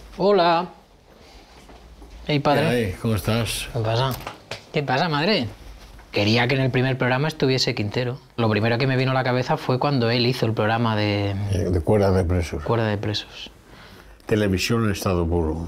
Hola. Hey, padre. Hey, ¿cómo estás? ¿Qué pasa? ¿Qué pasa, madre? Quería que en el primer programa estuviese Quintero. Lo primero que me vino a la cabeza fue cuando él hizo el programa de Cuerda de presos. Cuerda de Presos. Televisión en estado puro.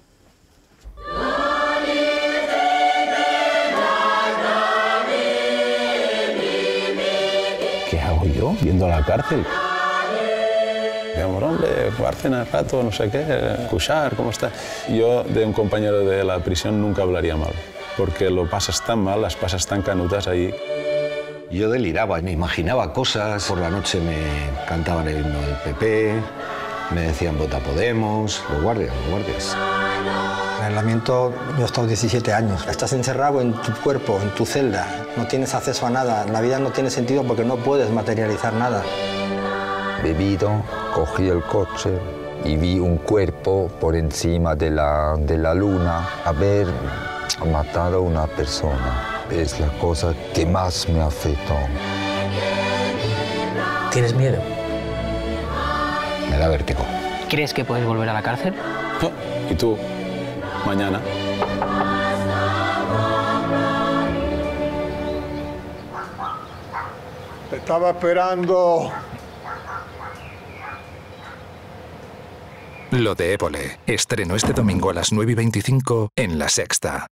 ¿Qué hago yo viendo a la cárcel? Digamos, hombre, jugarse en el rato, no sé qué, escuchar, ¿cómo está? Yo de un compañero de la prisión nunca hablaría mal, porque lo pasas tan mal, las pasas tan canutas ahí. Yo deliraba, me imaginaba cosas. Por la noche me cantaban el himno del PP, me decían vota Podemos, los guardias. En el aislamiento yo he estado 17 años. Estás encerrado en tu cuerpo, en tu celda. No tienes acceso a nada. La vida no tiene sentido porque no puedes materializar nada. Bebido, cogí el coche y vi un cuerpo por encima de la luna. Haber matado a una persona es la cosa que más me afectó. ¿Tienes miedo? Me da vértigo. ¿Crees que puedes volver a la cárcel? ¿Y tú? Mañana. Te estaba esperando. Lo de Évole. Estreno este domingo a las 9:25 en La Sexta.